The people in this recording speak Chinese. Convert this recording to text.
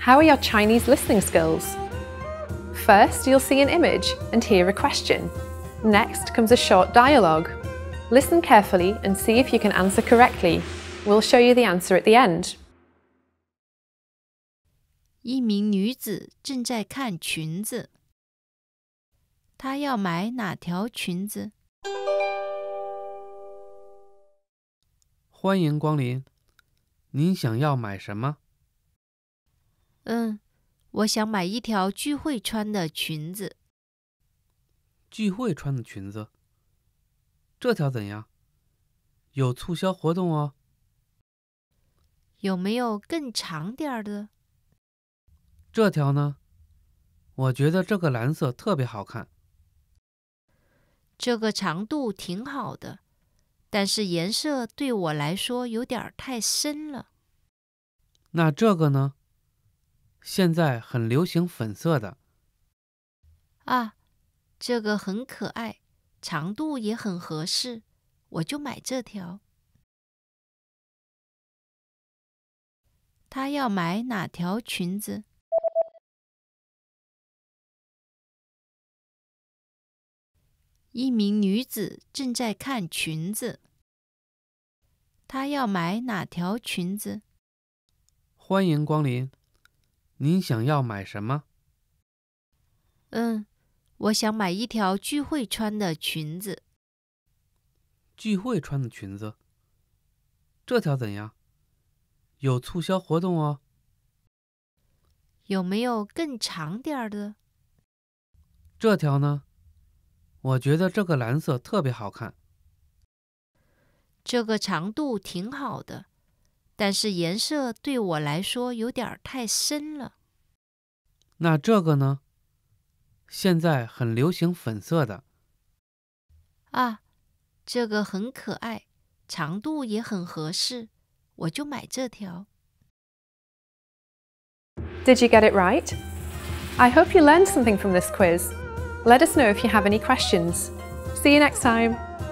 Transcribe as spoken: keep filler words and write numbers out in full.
How are your Chinese listening skills? First, you'll see an image and hear a question. Next comes a short dialogue. Listen carefully and see if you can answer correctly. We'll show you the answer at the end. 一名女子正在看裙子。她要买哪条裙子？ 欢迎光临，您想要买什么？ 嗯，我想买一条聚会穿的裙子。 聚会穿的裙子？这条怎样？有促销活动哦。 有没有更长点儿的？ 这条呢？我觉得这个蓝色特别好看。 这个长度挺好的，但是颜色对我来说有点太深了。 那这个呢？现在很流行粉色的。 啊，这个很可爱，长度也很合适，我就买这条。她要买哪条裙子？一名女子正在看裙子。她要买哪条裙子？ 欢迎光临，您想要买什么？ 嗯，我想买一条聚会穿的裙子。 聚会穿的裙子？这条怎样？有促销活动哦。 有没有更长点儿的？ 这条呢？我觉得这个蓝色特别好看。 这个长度挺好的，但是颜色对我来说有点太深了。 那这个呢？现在很流行粉色的。 啊，这个很可爱，长度也很合适，我就买这条。 Did you get it right? I hope you learned something from this quiz. Let us know if you have any questions. See you next time.